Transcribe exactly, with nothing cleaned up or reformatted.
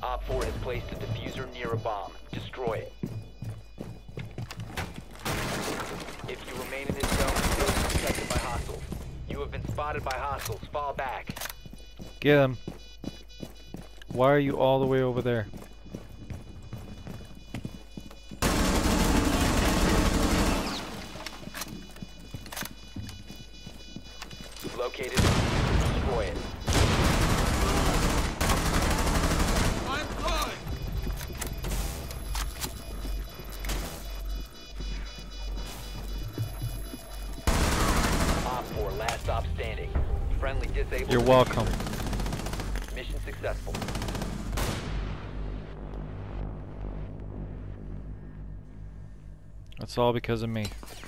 Op four has placed a diffuser near a bomb. Destroy it. If you remain in this zone, you will be detected by hostiles. You have been spotted by hostiles. Fall back. Get him. Why are you all the way over there? Located. Destroy it. I'm fine. Op four, last stop standing. Friendly disabled. You're welcome. Mission successful. That's all because of me.